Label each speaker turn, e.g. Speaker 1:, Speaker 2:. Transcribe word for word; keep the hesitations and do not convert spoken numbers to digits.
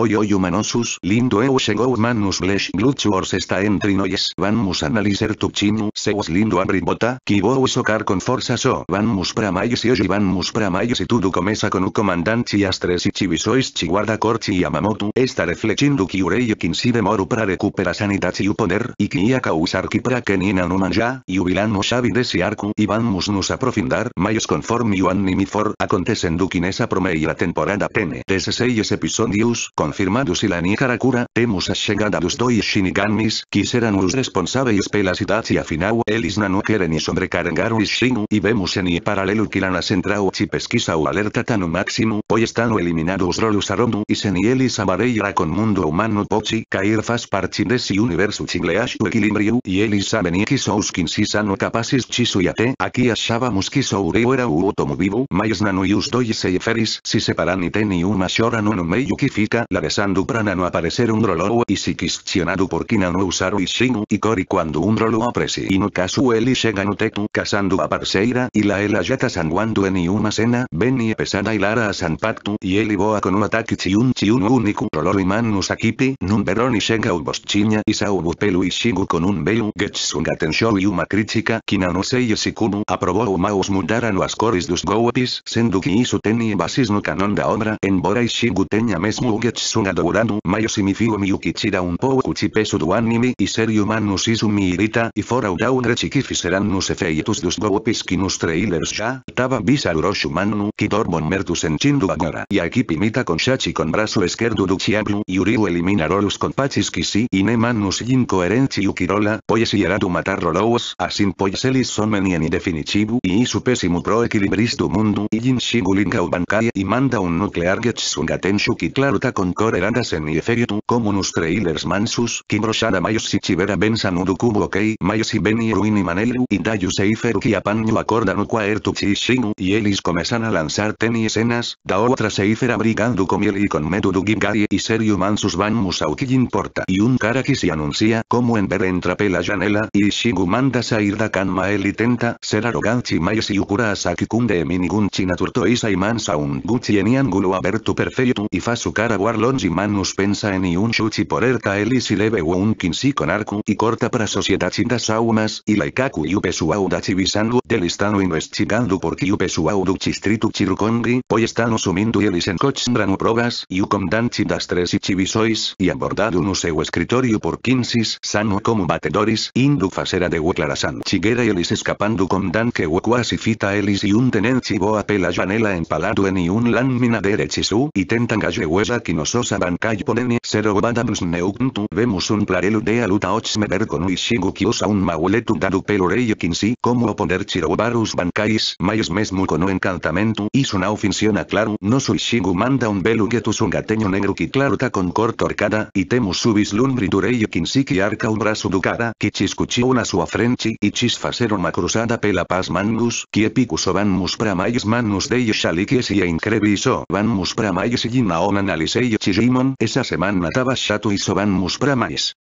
Speaker 1: Oi oi humanosus, lindo eu chegou manus blesh glutuors está entre noyes. Vamos analisar tu chino, seus lindo abribota, que vou socar com força so. Vamos pra mais e hoje vamos pra mais e tudo começa com o comandante e as três Ichibisois chi guarda corte e Yamamoto, está refletindo que urei quinze demoro pra recuperar sanidade e o poder, e que ia causar que pra que nina no manja, e o vilano sabe desse arco, e vamos nos aprofundar, mais conforme o anime for, acontecendo que nessa primeira temporada tem dezesseis episódios, confirmados e la Karakura, temos a chegada dos dois Shinigamis, que serão os responsáveis pela cidade afinal, eles não querem sobrecarregar o Ishino, e vemos em paralelo que la central te pesquisa o alerta tá no máximo, pois estão eliminados os rolos Aromu, e sem eles a barreira com mundo humano pode cair faz parte desse universo chigleash o equilíbrio, e eles sabem que só os quinze são capazes disso e até, aqui achávamos que só Ureu era o último vivo, mas Nano e os dois Seiferis se separam e tem uma Shorano no meio que fica, larezando pra não aparecer um rolo, e se questionado por que não usar o Ishino, e Cory quando um rolo aparece e no caso ele chega no teto, caçando a parceira, e la ela já tá sanguando em uma cena, bem e pesada e lara a San Pacto, e ele voa com um ataque chiun chiun único, rolo e manus akipi, num verão e chega o bostinha e salvo pelo Ishigo com um belo Getsunga Tensho e uma crítica, que não sei se Kuno aprovou o mouse mudaram as cores dos golpes, sendo que isso tem bases no canon da obra, embora Ishigo tenha mesmo o Getsunga dourado, mas se me fio Miyuki tira um pouco de peso do anime, e sério manus isso me irrita, e fora o downgrade que fizeram nos efeitos dos golpes que nos trailers já, tava bizarro mano, que Torbon mertu sentindo agora, e a equipe imita com Shachi com braço esquerdo do Chiablu, e Uryu elimina rolos com patches que si, e ne manus incoerente e Ukirola, pois irado matar rolos, assim pois eles são menien e definitivo, e isso péssimo pro equilibris do mundo, e Jinshigu linka o Bankai e manda um nuclear Getsunga Tenshu que claro tá com coreradas em efeito, como nos trailers mansus, que brochada maios si tivera pensando do cubo ok, maios si beni ruini manelu, e dayu seifer que apanho acorda no quarto Chishino, e eles começam a lançar teni cenas, da outra seifer brigando com ele e com medo do Gigari, e sério mansus vamos ao que importa, e um cara que se anuncia, como Ember entra pela janela, e Ishigo manda sair da cama ele tenta, ser arrogante mas e Ukura Asaki kunde e minigunchi naturtoisa e mansa un gucci en ângulo aberto perfeito, e faz o cara voar longe manus pensa em um chute por erca ele se leve o um quinze com arco, e corta pra sociedade das almas, e Laikaku e o pessoal da Chibisangu, dele estão investigando porque o pessoal do distrito Chirukongi, pois estão sumindo eles en encontram provas, e o comandante das três Chibisois, e abordado no seu escritório por quinze sano como batedores, indo fazer a declaração chiguera eles escapando com Dan que o quase fita eles e um tenente voa pela janela empalado em um lâmina de Erechisu, e tentan galleweza que nos osa Bankai ponen ser obadamos neuntu, vemos um clarelo de a luta Ochsmeber com o Ishigo que usa um mauleto dado pelo rei quinze, como o poder tiroubar os Bankais, mas mesmo com o encantamento, isso não funciona claro, nosso Ishigo manda um belo Getsungatenho negro que claro tá com cor torcada, e temos o vislumbre do rei quinze que arca o braço do cara, que chiscuchiu na sua frente, e quis fazer uma cruzada pela paz mangus, que épico so vamos pra mais manus de Shalikies e increviso, vamos pra mais e na on analisei Chijimon, essa semana tava chato e so vamos pra mais.